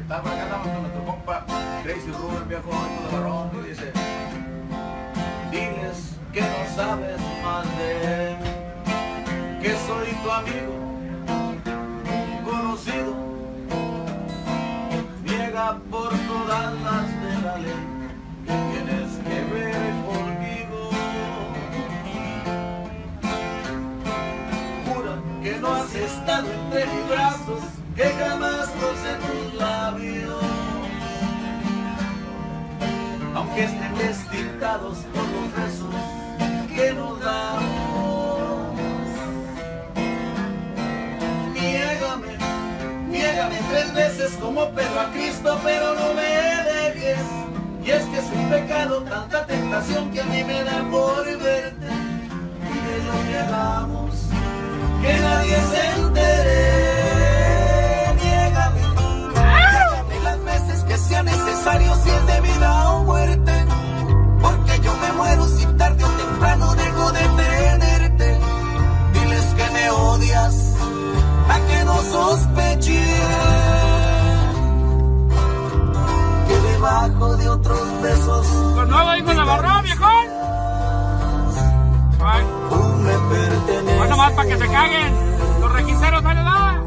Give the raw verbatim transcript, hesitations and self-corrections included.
Acá andamos con nuestro compa Crazy Rubén, viejo de Barrón, y dice: diles que no sabes más de él, que soy tu amigo, un conocido, niega por todas las de la ley que tienes que ver conmigo. Jura que no has estado entre mis brazos, que jamás rocé tus labios, aunque estén destintados por los besos que nos damos. Niégame, niégame tres veces como Pedro a Cristo, pero no me dejes. Y es que es un pecado, tanta tentación que a mí me da por verte. Que lo que hagamos, que nadie se entere. Que sea necesario, si es de vida o muerte, porque yo me muero si tarde o temprano dejo de tenerte. Diles que me odias, a que no sospechen que debajo de otros besos. Pues no lo dijo Navarro, viejón. Tú me perteneces. Bueno, más para que se caguen los requiseros, dale, dale.